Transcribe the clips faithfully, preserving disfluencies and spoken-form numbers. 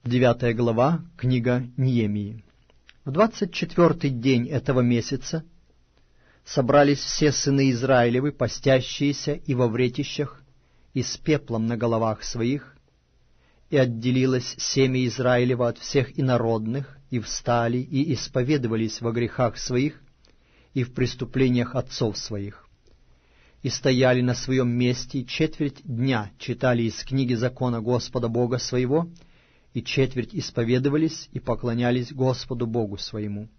Девятая глава, книга Неемии. В двадцать четвертый день этого месяца собрались все сыны Израилевы, постящиеся и во вретищах, и с пеплом на головах своих, и отделилось семя Израилева от всех инородных, и встали, и исповедовались во грехах своих и в преступлениях отцов своих. И стояли на своем месте, и четверть дня читали из книги закона Господа Бога своего, и четверть исповедовались и поклонялись Господу Богу своему.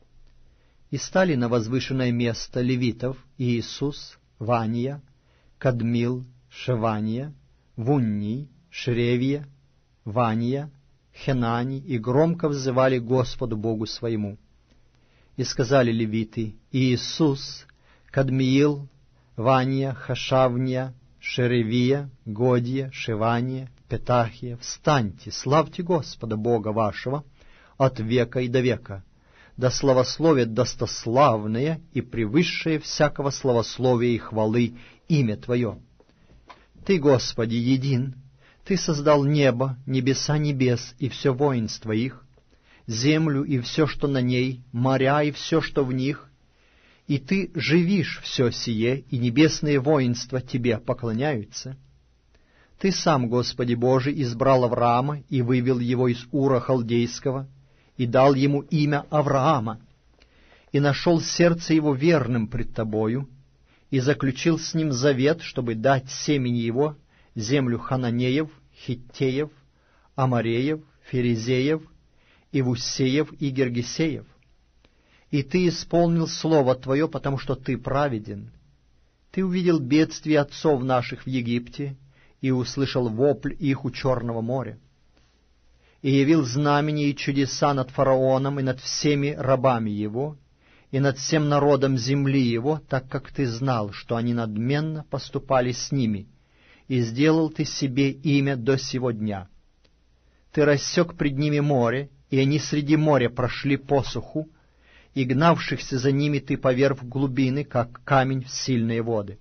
И стали на возвышенное место левитов Иисус, Вания, Кадмил, Шевания, Вунний, Шревия, Вания, Хенани, и громко взывали Господу Богу своему. И сказали левиты: Иисус, Кадмиил, Вания, Хашавния, Шеревия, Годия, Шевания, Петахия, встаньте, славьте Господа Бога вашего от века и до века, да славословит достославное и превысшее всякого славословия и хвалы имя Твое. Ты, Господи, един, Ты создал небо, небеса небес и все воинство их, землю и все, что на ней, моря и все, что в них, и Ты живишь все сие, и небесные воинства Тебе поклоняются. Ты сам, Господи Божий, избрал Авраама и вывел его из Ура Халдейского, и дал ему имя Авраама, и нашел сердце его верным пред Тобою, и заключил с ним завет, чтобы дать семени его землю Хананеев, Хиттеев, Амореев, Ферезеев, Ивусеев и Гергесеев. И Ты исполнил слово Твое, потому что Ты праведен. Ты увидел бедствие отцов наших в Египте, и услышал вопль их у Черного моря, и явил знамения и чудеса над фараоном и над всеми рабами его, и над всем народом земли его, так как Ты знал, что они надменно поступали с ними, и сделал Ты себе имя до сего дня. Ты рассек пред ними море, и они среди моря прошли посуху, и гнавшихся за ними Ты поверг в глубины, как камень в сильные воды.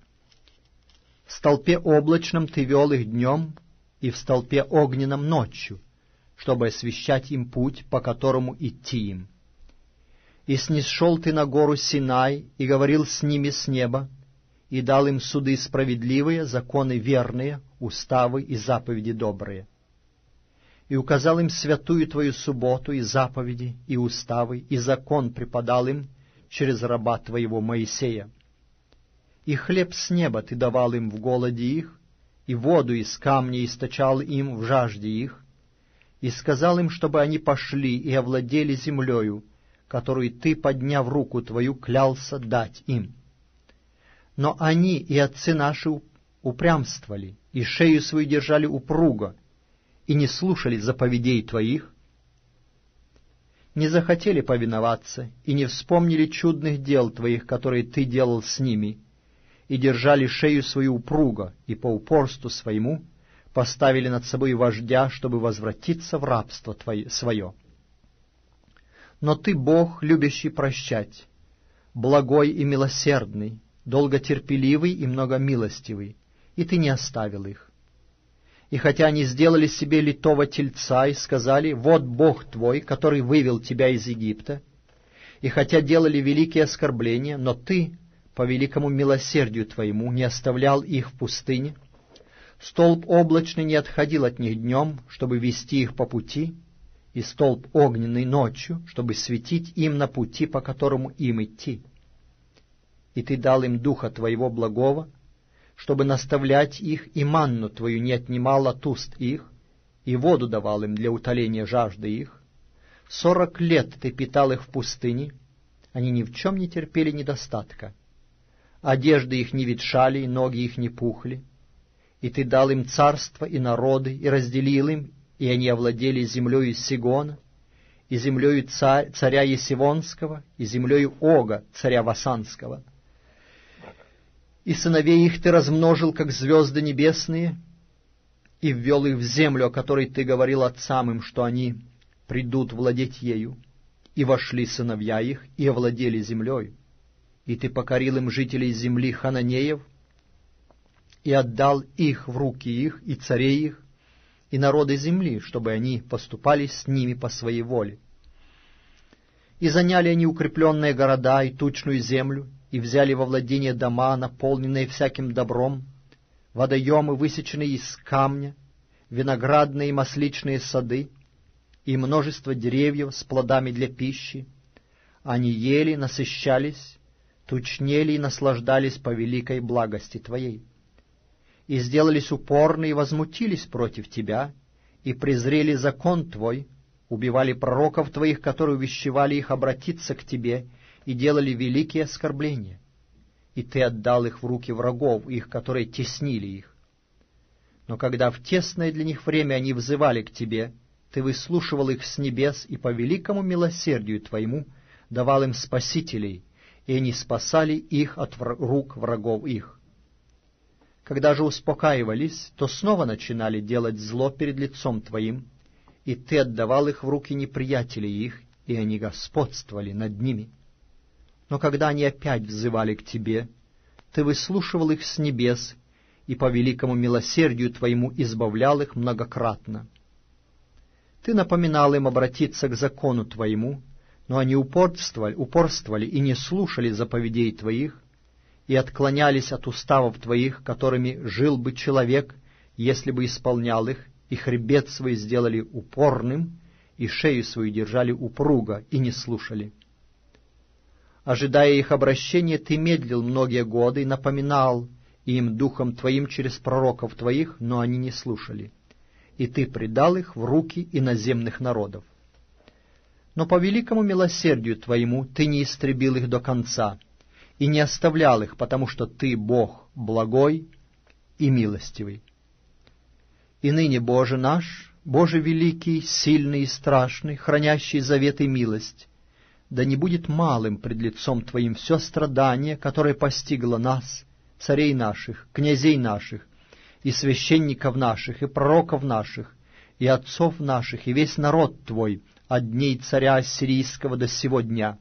В столпе облачном Ты вел их днем, и в столпе огненном ночью, чтобы освещать им путь, по которому идти им. И снисшел Ты на гору Синай, и говорил с ними с неба, и дал им суды справедливые, законы верные, уставы и заповеди добрые. И указал им святую Твою субботу, и заповеди, и уставы, и закон преподал им через раба Твоего Моисея. И хлеб с неба Ты давал им в голоде их, и воду из камня источал им в жажде их, и сказал им, чтобы они пошли и овладели землею, которую Ты, подняв руку Твою, клялся дать им. Но они и отцы наши упрямствовали, и шею свою держали упруго, и не слушали заповедей Твоих, не захотели повиноваться, и не вспомнили чудных дел Твоих, которые Ты делал с ними, и держали шею свою упруго, и по упорству своему поставили над собой вождя, чтобы возвратиться в рабство твое, свое. Но Ты, Бог, любящий прощать, благой и милосердный, долготерпеливый и многомилостивый, и Ты не оставил их. И хотя они сделали себе литого тельца и сказали: «Вот Бог твой, который вывел тебя из Египта», и хотя делали великие оскорбления, но Ты, по великому милосердию Твоему, не оставлял их в пустыне, столб облачный не отходил от них днем, чтобы вести их по пути, и столб огненный ночью, чтобы светить им на пути, по которому им идти. И Ты дал им духа Твоего благого, чтобы наставлять их, и манну Твою не отнимал от уст их, и воду давал им для утоления жажды их. Сорок лет Ты питал их в пустыне, они ни в чем не терпели недостатка. Одежды их не ветшали, и ноги их не пухли. И Ты дал им царство и народы, и разделил им, и они овладели землею Сигона, и землею царь, царя Есивонского, и землею Ога, царя Васанского. И сыновей их Ты размножил, как звезды небесные, и ввел их в землю, о которой Ты говорил отцам им, что они придут владеть ею. И вошли сыновья их, и овладели землею. И Ты покорил им жителей земли Хананеев, и отдал их в руки их, и царей их, и народы земли, чтобы они поступали с ними по своей воле. И заняли они укрепленные города и тучную землю, и взяли во владение дома, наполненные всяким добром, водоемы, высеченные из камня, виноградные и масличные сады, и множество деревьев с плодами для пищи. Они ели, насыщались, тучнели и наслаждались по великой благости Твоей. И сделались упорны и возмутились против Тебя, и презрели закон Твой, убивали пророков Твоих, которые увещевали их обратиться к Тебе, и делали великие оскорбления. И Ты отдал их в руки врагов их, которые теснили их. Но когда в тесное для них время они взывали к Тебе, Ты выслушивал их с небес и по великому милосердию Твоему давал им спасителей, и они спасали их от рук врагов их. Когда же успокаивались, то снова начинали делать зло перед лицом Твоим, и Ты отдавал их в руки неприятелей их, и они господствовали над ними. Но когда они опять взывали к Тебе, Ты выслушивал их с небес, и по великому милосердию Твоему избавлял их многократно. Ты напоминал им обратиться к закону Твоему, но они упорствовали, упорствовали и не слушали заповедей Твоих, и отклонялись от уставов Твоих, которыми жил бы человек, если бы исполнял их, и хребет свой сделали упорным, и шею свою держали упруго, и не слушали. Ожидая их обращения, Ты медлил многие годы и напоминал им духом Твоим через пророков Твоих, но они не слушали, и Ты предал их в руки иноземных народов. Но по великому милосердию Твоему Ты не истребил их до конца, и не оставлял их, потому что Ты Бог благой и милостивый. И ныне, Боже наш, Боже великий, сильный и страшный, хранящий завет и милость, да не будет малым пред лицом Твоим все страдание, которое постигло нас, царей наших, князей наших, и священников наших, и пророков наших, и отцов наших, и весь народ Твой, от дней царя Ассирийского до сего дня.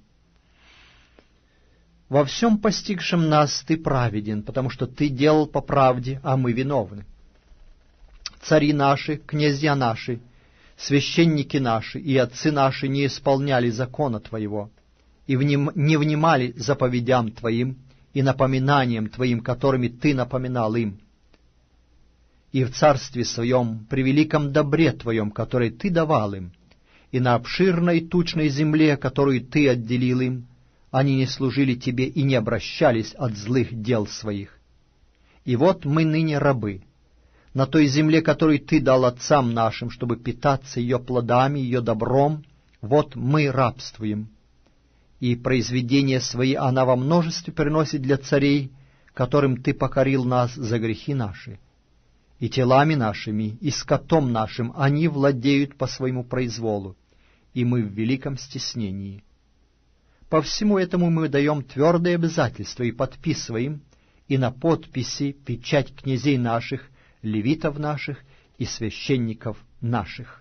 Во всем постигшем нас Ты праведен, потому что Ты делал по правде, а мы виновны. Цари наши, князья наши, священники наши и отцы наши не исполняли закона Твоего, и вним, не внимали заповедям Твоим и напоминаниям Твоим, которыми Ты напоминал им. И в царстве Своем, при великом добре Твоем, который Ты давал им, и на обширной тучной земле, которую Ты отделил им, они не служили Тебе и не обращались от злых дел своих. И вот мы ныне рабы, на той земле, которую Ты дал отцам нашим, чтобы питаться ее плодами, ее добром, вот мы рабствуем. И произведения свои она во множестве приносит для царей, которым Ты покорил нас за грехи наши. И телами нашими, и скотом нашим они владеют по своему произволу, и мы в великом стеснении. По всему этому мы даем твердые обязательства и подписываем, и на подписи печать князей наших, левитов наших и священников наших.